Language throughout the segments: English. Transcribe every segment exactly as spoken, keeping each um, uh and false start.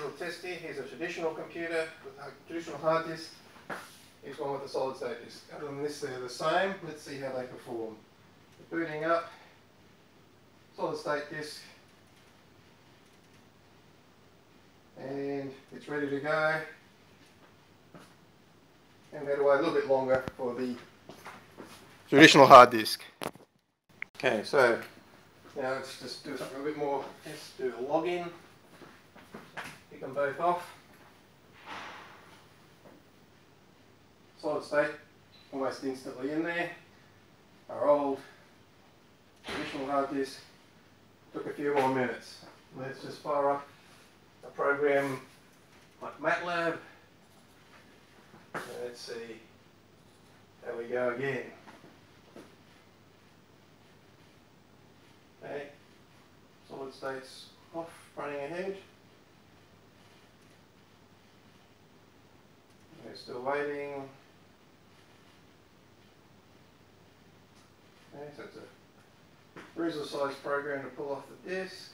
little test here. Here's a traditional computer with a traditional hard disk. Here's one with a solid state disk. Other than this, they're the same. Let's see how they perform. Booting up, solid state disk, and it's ready to go. And we had to wait a little bit longer for the traditional hard disk. Okay, so now let's just do something a bit more. Let's do a login. Pick them both off. Solid state, almost instantly in there. Our old traditional hard disk took a few more minutes. Let's just fire up a program like MATLAB. Let's see how we go again. Okay, solid state's off, running ahead. We're still waiting. Okay, so it's a reasonable sized program to pull off the disk.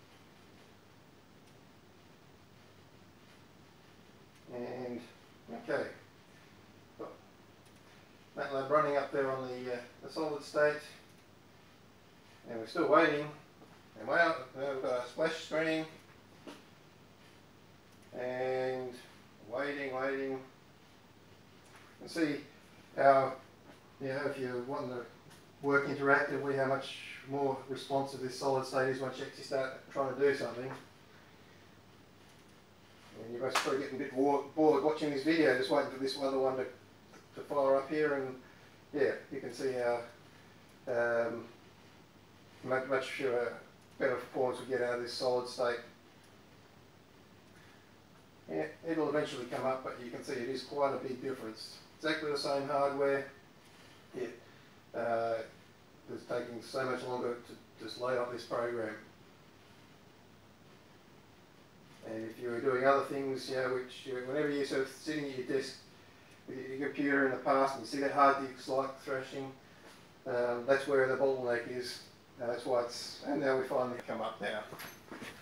And okay, got MATLAB running up there on the, uh, the solid state, and we're still waiting. And wow, we've got a splash screen, and waiting, waiting. And see how, you know, if you want to work interactively, how much more responsive this solid state is once you actually start trying to do something. And you're probably getting a bit bored watching this video, just waiting for this other one to, to fire up here, and yeah, you can see how um, much, much uh, better performance we get out of this solid state. Yeah, it'll eventually come up, but you can see it is quite a big difference. Exactly the same hardware. Yeah. Uh, it's taking so much longer to just load up this program. And if you were doing other things, you know, which you, whenever you're sort of sitting at your desk with your computer in the past and you see that hard disk like thrashing, um, that's where the bottleneck is. Uh, that's why it's, and now we finally come up now.